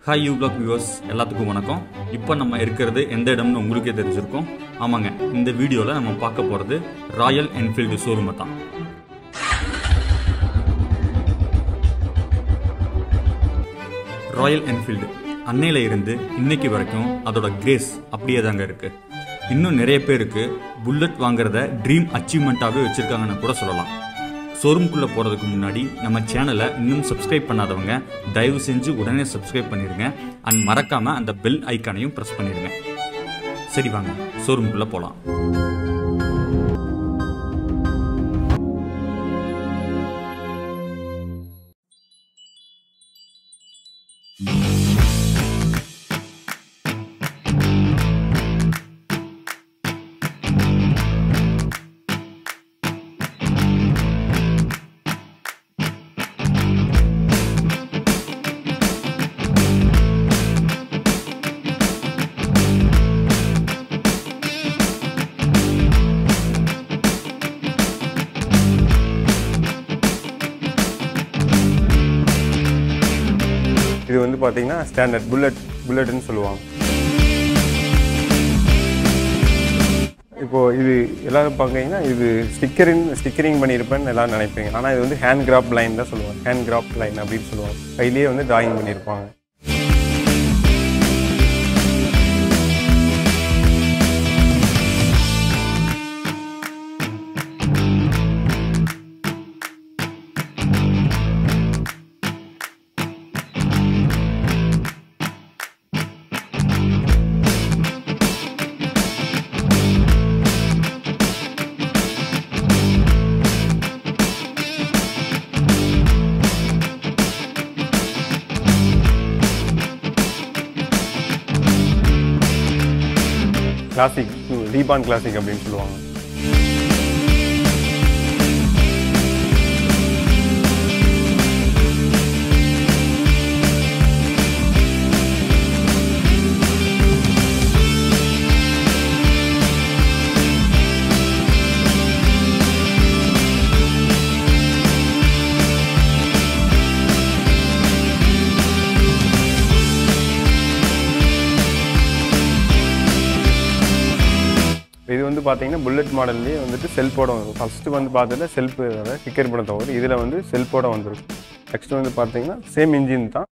Hi you viewers எல்லாத்துக்கும் வணக்கம். இப்போ நம்ம இருக்கிறது எந்த இடம்னு உங்களுக்கே தெரிஞ்சிருக்கும். ஆமாங்க, இந்த வீடியோவில் நம்ம பார்க்க போகிறது ராயல் என்ஃபீல்டு ஷோரூமை தான். ராயல் என்ஃபீல்டு அன்னையில இருந்து இன்னைக்கு வரைக்கும் அதோட கிரேஸ் அப்படியே தாங்க இருக்கு. இன்னும் நிறைய பேருக்கு புல்லட் வாங்குறத ட்ரீம் அச்சீவ்மெண்ட்டாகவே வச்சிருக்காங்கன்னு கூட சொல்லலாம். ஷோரூம்குள்ளே போகிறதுக்கு முன்னாடி நம்ம சேனலை இன்னும் சப்ஸ்கிரைப் பண்ணாதவங்க தயவு செஞ்சு உடனே சப்ஸ்கிரைப் பண்ணிடுங்க. அண்ட் மறக்காமல் அந்த பெல் ஐக்கானையும் ப்ரெஸ் பண்ணிடுங்க. சரி வாங்க ஷோரூம்குள்ளே போகலாம். இது வந்து பார்த்தீங்கன்னா ஸ்டாண்டர்ட் புல்லட்னு சொல்லுவாங்க. இப்போது இது எல்லாரும் பார்த்தீங்கன்னா இது ஸ்டிக்கரிங் பண்ணியிருப்பேன்னு எல்லோரும் நினைப்பீங்க. ஆனால் இது வந்து ஹேண்ட் கிராஃப்ட் லைன் தான் சொல்லுவாங்க. ஹேண்ட் கிராஃப்ட் லைன் அப்படின்னு சொல்லுவாங்க. கையிலேயே வந்து டிராயிங் பண்ணியிருப்பாங்க. கிளாசிக் ரீபான் கிளாசிக் அப்படின்னு சொல்லுவாங்க. இது வந்து பார்த்தீங்கன்னா புல்லட் மாடல்லேயே வந்துட்டு செல்ஃபோட வரும். ஃபஸ்ட்டு வந்து பார்த்ததுல செல்ஃபு கிக்கர் படம் தவிர இதில் வந்து செல்ஃபோட வந்துடும். நெக்ஸ்ட் வந்து பார்த்தீங்கன்னா சேம் இன்ஜின் தான்.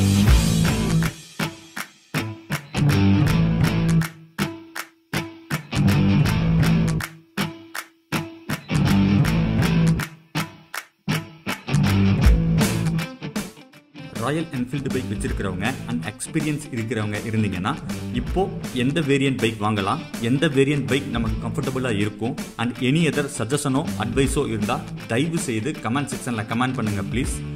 ராயல் என்ஃபீல்டு பைக் வச்சிருக்கிறவங்க அண்ட் எக்ஸ்பீரியன்ஸ் இருக்கிறவங்க இருந்தீங்கன்னா இப்போ எந்த வேரியன்ட் பைக் வாங்கலாம், எந்த வேரியன்ட் பைக் நமக்கு கம்ஃபர்டபுளாக இருக்கும், அண்ட் எனி அதர் சஜஷனோ அட்வைஸோ இருந்தால் தயவு செய்து கமெண்ட் செக்ஷனில் கமெண்ட் பண்ணுங்கள் ப்ளீஸ்.